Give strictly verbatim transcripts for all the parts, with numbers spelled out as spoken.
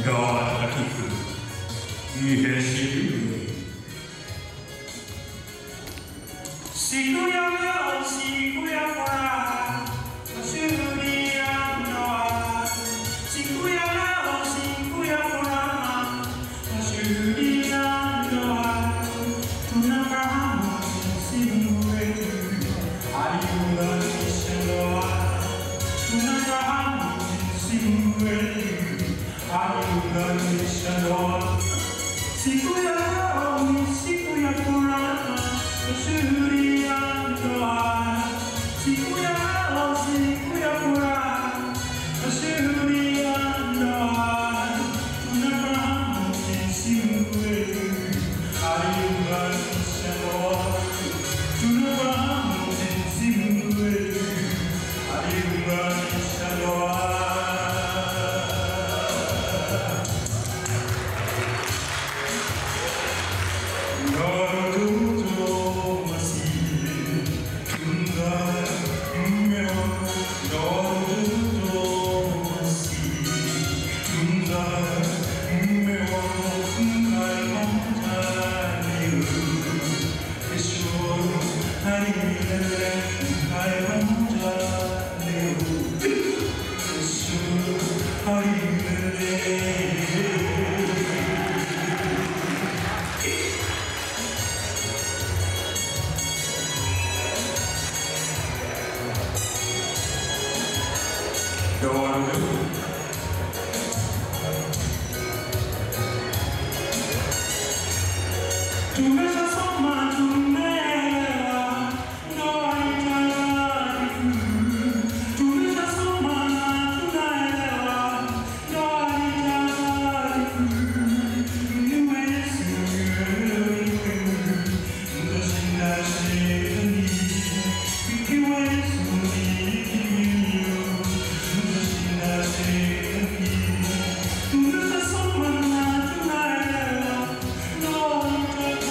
川滝く家ししくやがしくやこらしゅりやんのしくやがしくやこらしゅりやんのとなかもしむえるありがにしのとなかもしむえるありがにしのしくやがしくやこらしゅりやんのしくやがしくやこらしゅりやんのとなかもしむえるありがにしのとなかもしむえるありがにしのTu me fais sans main, tu m'aimes, non, il t'a dit. Tu me fais sans main, tu m'aimes, non, il t'a dit. Nous es sûr, nous sommes la chérie, tu es souris, nous sommes la chérie. Tu me fais sans main, tu m'aimes, non, il t'a dit.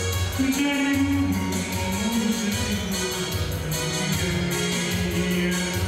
Yeah.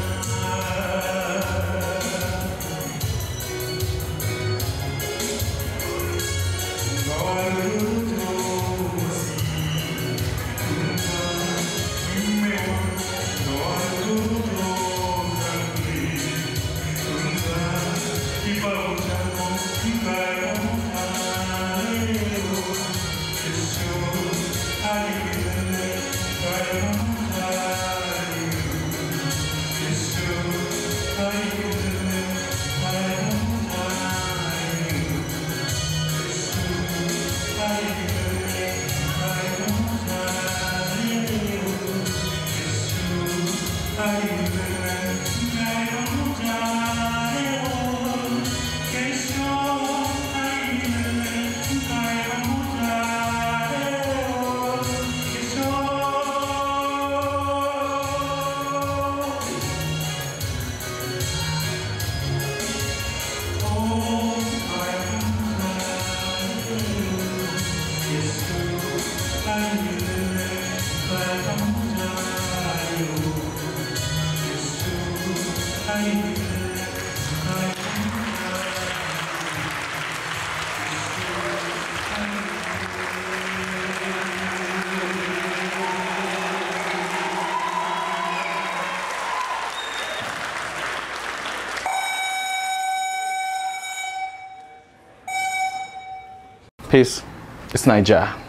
Peace. It's Niger.